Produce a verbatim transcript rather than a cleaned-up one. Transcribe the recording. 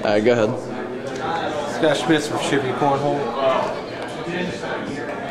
Alright, go ahead. Scott Schmitz from Shipping Cornhole.